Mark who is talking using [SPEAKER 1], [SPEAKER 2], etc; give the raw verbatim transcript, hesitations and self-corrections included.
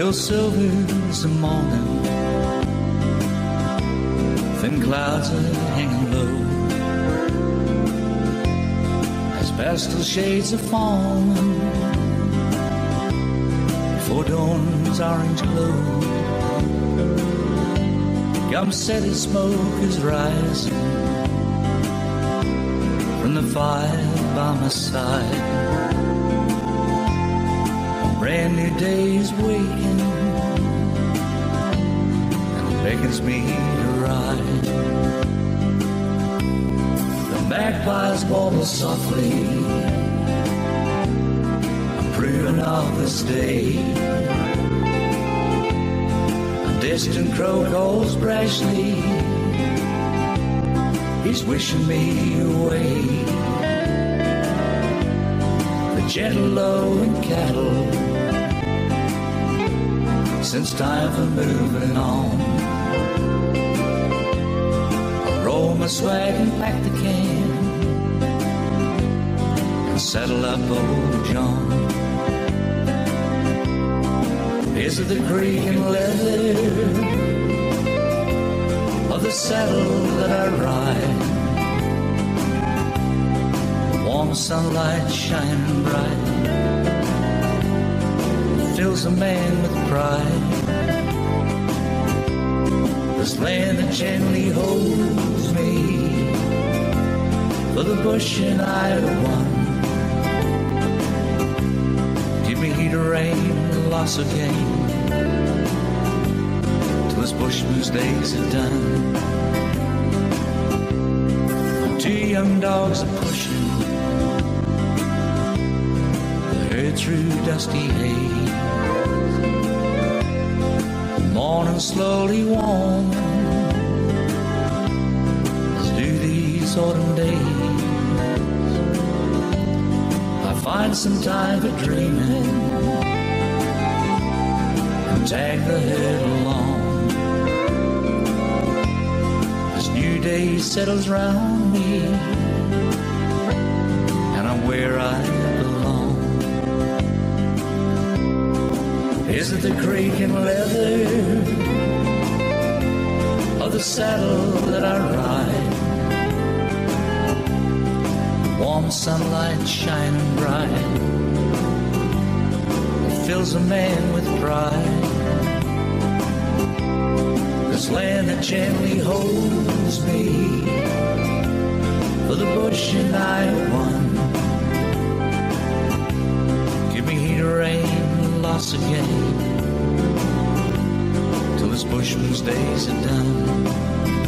[SPEAKER 1] Still silver as the morning, thin clouds are hanging low, as pastel shades are falling before dawn's orange glow. Gum-steady smoke is rising from the fire by my side. A brand new day is waking and beckons me to ride. The magpies warble softly, approving of this day. A distant crow calls brashly, he's wishing me away. The gentle lowing cattle, since time for moving on. I roll my swag and pack the can and saddle up old John. Is it the creaking leather of the saddle that I ride? The warm sunlight shining bright fills a man with pride. This land that gently holds me for the bush and I won. Give me heat or rain, loss or gain, till this bushman's days are done. Two young dogs are pushing the herd through dusty haze. Morning slowly warm, as do these autumn days. I find some time for dreaming and tag the herd along. This new day settles round me and I'm where I belong. Is it the creaking leather of the saddle that I ride? Warm sunlight shining bright, it fills a man with pride. This land that gently holds me for the bush and I won. Give me heat or rain, loss again, till this bushman's days are done.